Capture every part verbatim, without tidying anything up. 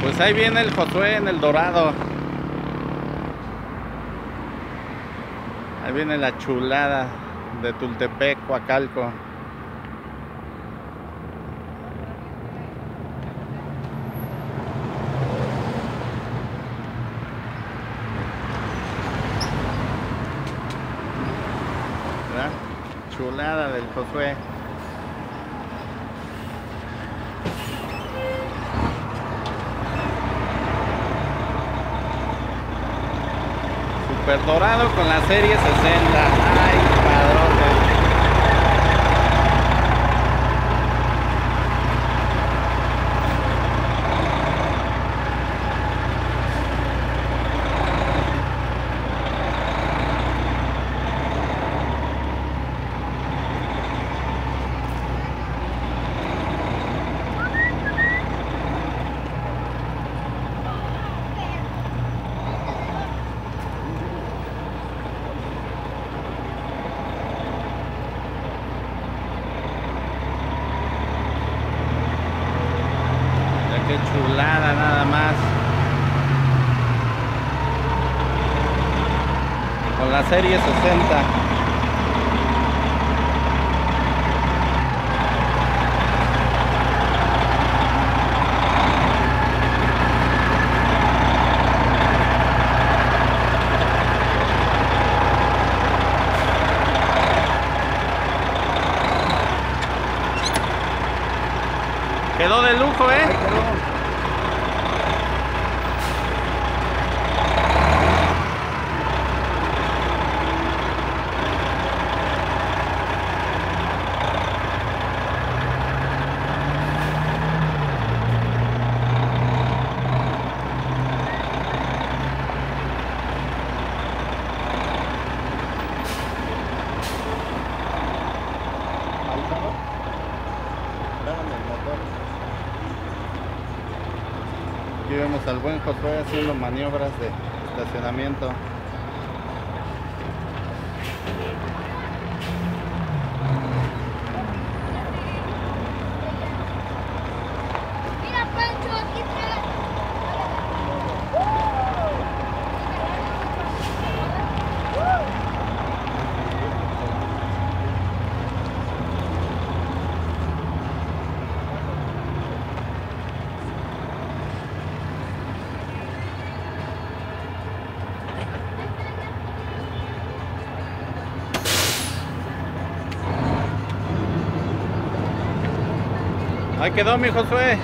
Pues ahí viene el Josué en el Dorado. Ahí viene la chulada de Tultepec, Coacalco. ¿Verdad? Chulada del Josué. Super Dorado con la serie sesenta. Ay, padrote. Qué chulada nada más. Con la serie sesenta. Quedó de lujo, ¿eh? Ahí quedó. Aquí vemos al buen Josué haciendo maniobras de estacionamiento. Mira, Pancho, aquí está. Ahí quedó mi Josué.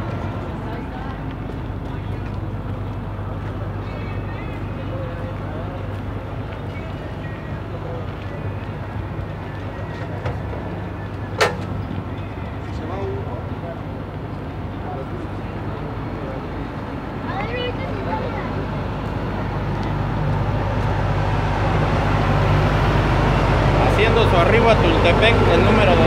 A ver, ahorita se vaya. Haciendo su arribo a Tultepec, el número dos.